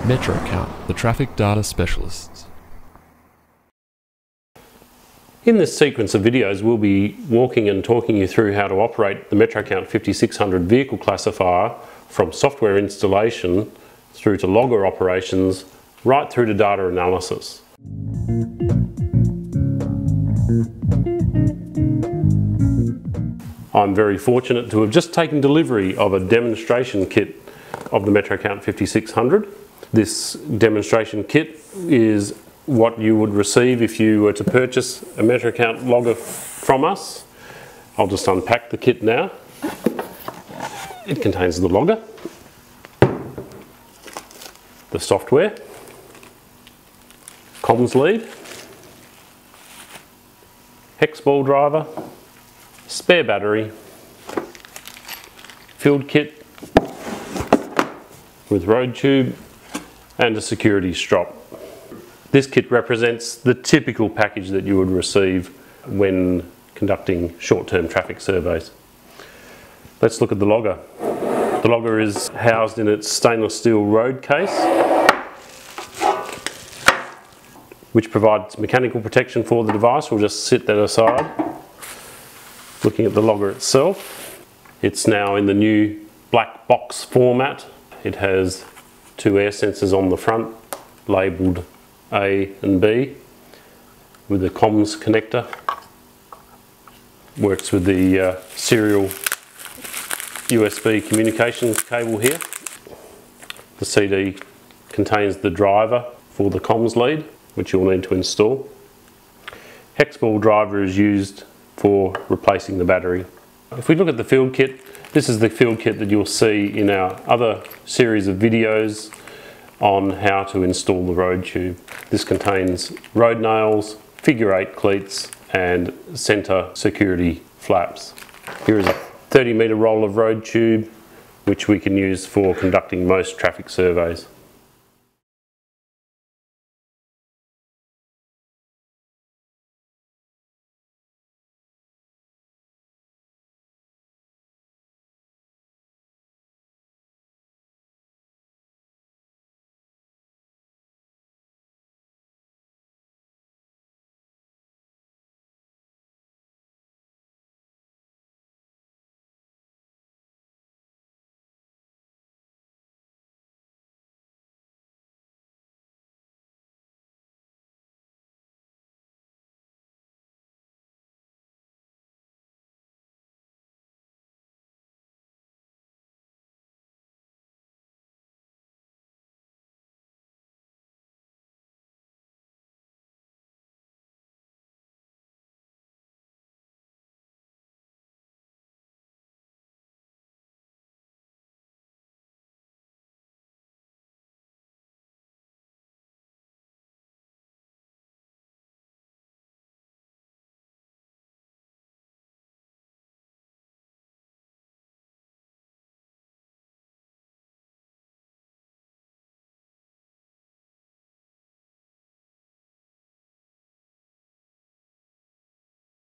MetroCount, the traffic data specialists. In this sequence of videos, we'll be walking and talking you through how to operate the MetroCount 5600 vehicle classifier from software installation through to logger operations, right through to data analysis. I'm very fortunate to have just taken delivery of a demonstration kit of the MetroCount 5600. This demonstration kit is what you would receive if you were to purchase a MetroCount logger from us. I'll just unpack the kit now. It contains the logger, the software, comms lead, hex ball driver, spare battery, field kit with road tube and a security strop. This kit represents the typical package that you would receive when conducting short-term traffic surveys. Let's look at the logger. The logger is housed in its stainless steel road case, which provides mechanical protection for the device. We'll just sit that aside. Looking at the logger itself, it's now in the new black box format. It has two air sensors on the front, labelled A and B, with a comms connector. Works with the serial USB communications cable here. The CD contains the driver for the comms lead, which you'll need to install. Hex ball driver is used for replacing the battery. If we look at the field kit, this is the field kit that you'll see in our other series of videos on how to install the road tube. This contains road nails, figure 8 cleats and centre security flaps. Here is a 30-metre roll of road tube which we can use for conducting most traffic surveys.